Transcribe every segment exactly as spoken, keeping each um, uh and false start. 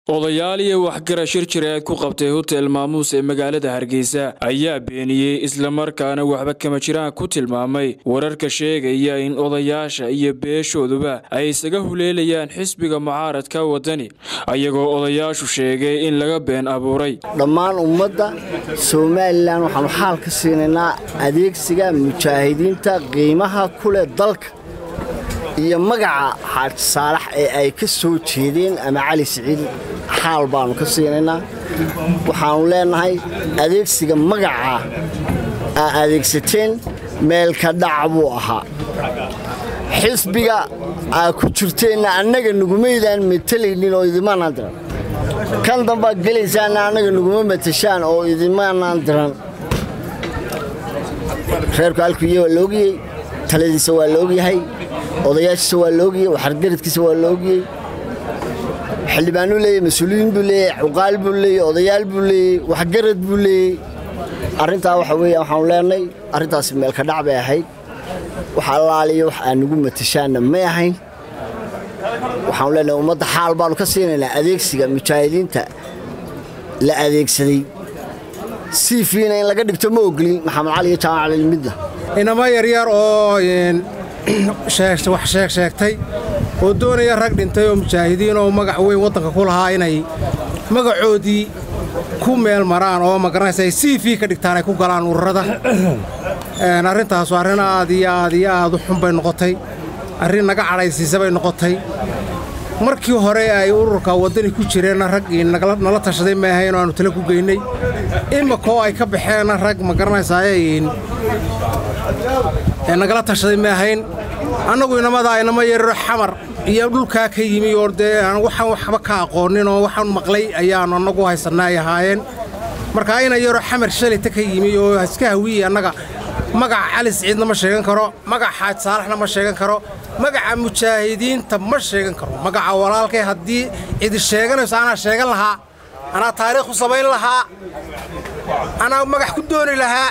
odayaal iyo waxgarashir jireed ku qabtay hotel maamuus ee magaalada Hargeysa ayaa beeniyay isla markaana waxba kama jiraan ku tilmaamay wararka sheegaya in odayaasha iyo beeshooduba ay isaga huleelayaan xisbiga mucaaradka wadani ayagoo odayaashu sheegay in laga been abuuray dhammaan ummadda Soomaaliland waxaan xal ka siinaynaa adeegsiga mujaahidiinta qiimaha kule dalka iyo magaca Xaaj Saalax ee ay ka soo jeedeen ama Cali Saciid xaal baan ka siinaynaa waxaan leenahay adeegsiga magaca adeegsateen meel ka dhacbu aha xisbiga ku jirteen annaga nugumeedaan metelaynin oo idimaan diran kan damba galeysaan annaga nuguma metashaan oo idimaan diran reerku halkii waa loogiyay taladiisa waa loogyahay odayaashiisa waa loogiyay waxargaradkiisa waa loogiyay xildhibaano leeyahay mas'uuliyiin buu leeyahay uqaal buu leeyahay odayaal buu leeyahay waxgarad buu leeyahay arinta waxa weeye waxaan leenahay arintaas meel ka dhac bay ahayd waxa laaliyo wax aan ugu matashaana ma ahayn waxaan leenahay ummadda xaal baan ka siinaynaa adeegsiga mujaahidiinta la adeegsaday si fiina in laga dhigto ma ogolin maxamed cali iyo jaamac cali midna inama yar yar oo sheegtay wax sheeg sheegtay oo doonaya rag dhintay oo mujaahidiin oo magac weyn wadanka ku lahaa inay magacoodii ku meel maraan oo magaranaysa C V ka dhigtaan ay ku galaan ururada een arintaas waa arin aad iyo aad iyo aad u xun bay noqotay arin naga cadhaysiisay bay noqotay markii hore ay ururka wadani ku jireen rag nala tashaday ma ahayn oo aanu tala ku geynay imako ay ka baxeen rag magaranaysa ay nagala tashaday ma ahayn annagu inamada inama yar xamar iyo dhulka ka yimi oo aan waxaan waxba ka aqoonin oo waxaan maqlay ayaan annagu haysanaa yahaayeen marka ayna yar xamar shalay ta ka yimi oo iska hawiye annaga magac Cali Saciidna ma sheegan karo magac Xaaj Saalaxna ma sheegan karo magaca mujaahidiinta ma sheegan karo magaca walaalkay hadii cid sheeganayso ana sheegan lahaa ana taariikh u sameyn lahaa ana magac ku dooni lahaa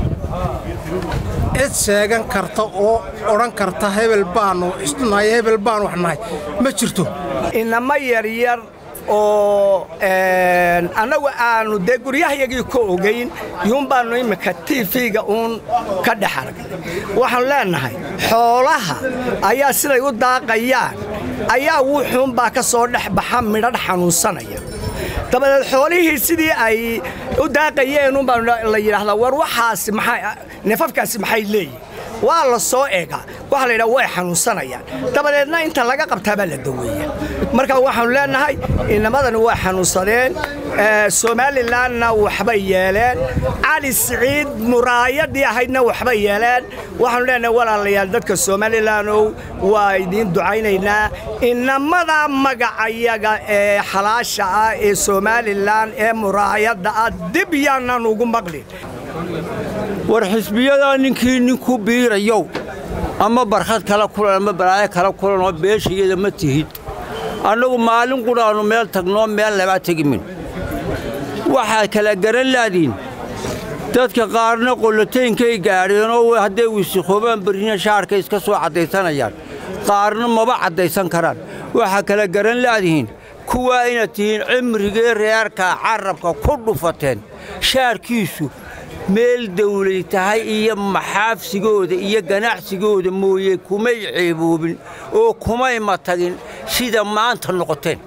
cid sheegan karta oo oran karta hebel baano isnaay hebel baan waxnaay ma jirto inama yar yar oo een anagu aanu de guriyahayagii ku ogeyn yun baanu imika T V-ga uun ka dhaxaragay waxaan leenahay xoolaha ayaa siday u daaqayaan ayaa wuxuun baa ka soo dhaxbaxa midhadh xanuunsanaya dabadeed xoolihii sidii ay u daaqayeen uun baan la yiraahdaa war waxaas maxay neefafkaasi maxay leeyihiin waa la soo eega waxa la yiraahdaa way xanuunsanayaan dabadeedna inta laga qabtaa baa la daweeyaa marka waxaan leenahay inamadan waa xanuunsadeen Soomaalilandna waxba yeeleen Cali Saciid muraayadii ahaydna waxba yeeleen waxaan leenahay walaalayaal dadka Soomaaliland waa idin ducaynaynaa inamada magacayaga ee xalaasha ah ee Soomaaliland ee muraayada dib yaana ugu maqlin war xisbiyada ninkii ninku biirayo ama barxad kala kulan ama balaayo kala kulan oo beeshiyada ma tihid anagu maalin quraano meel tagno meel laba tagimin waxa kala garan laadiin dadka qaarna qoloteenkay gaareen oo haday wisiqoobaan barina shaarka iska soo cadeysanayaan qaarna maba cadeysan karaan waxa kala garan laadiin kuwa ina tiin cimrigee reerka carabka ku dhufateen shaarkiisu meel dawlad tahay iyo maxaafsigooda iyo ganacsigooda mooye kumay ceeboobin oo kumay ma tagin sida maanta noqoteen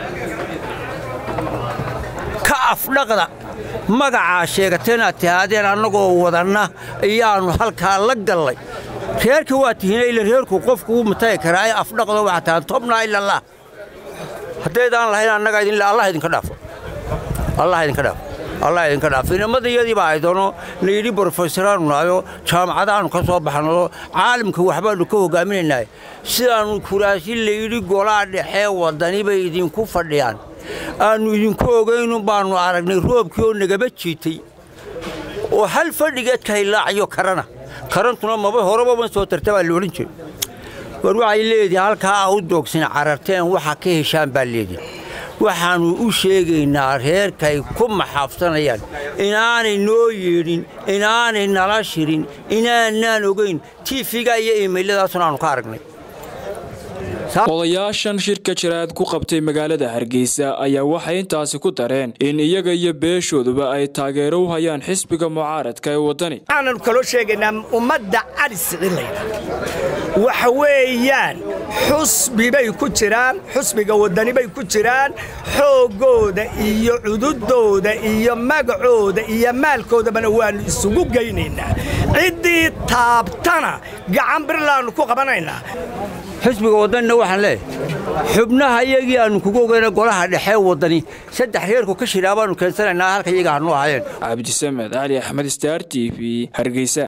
ka afdhaqda magaca sheegateen taadeen annagoo wadana ayaanu halka la galay reerka waa tihiin ila reerku qofku uu matay karaa afdhaqda waxa taan tobna ila Allah hadeedaan lahayn annaga idin la Allah idin ka dhaafo Allah idin ka dhaafo الله ينكر عفينا ماذا يدي بعدونه نيجي بروفيسوران ونايو جامعة كسب بحنو عالم كوحبان كوه قامين الناي سيان كراسي اللي يجي قلاد حياة ودني بيدين كوفرديان أنو يدين كوه جينو بانو عرقني روب كيو نجابت شيتي وهل فرديات كهلا عيو كرنا كرنتنا ما بهربا من صوت ترتبع اللورينشي وروح الليدي هالك أودوك سن عرفتين وحكيه شام بالليدي waxaanu u sheegaynaa reerkay ku maxaafsanayaan inaanay noo yeedhin inaanay nala shirin inaanaan ogeyn T V-ga iyo emailadaasna aanu ka aragnay odayaashan shirka jiraad ku qabtay magaalada Hargeysa ayaa waxay intaasi ku dareen in iyaga iyo beeshooduba ay taageero u hayaan xisbiga mucaaradka ee wadani. Aanan kala sheegaynaa ummadda Arsicileyda waxa weeyaan xusbi bay ku jiraan, xusbiga wadani bay ku jiraan, xoogooda iyo cududooda iyo magacooda iyo maalkoodaba waan isugu geynaynaa. cidii taabtana gacan birlaan ku qabanaynaa. xisbiga wadanina waxaan leeyahay xubnaha iyagii aanu kugu ogeynaa golaha dhexe wadani saddex reerku ka shiraabaanu keensanaynaa halka iyaga aanu ahaayeen. Cabdi Samed Ali Ahmed Star T V Hargeysa.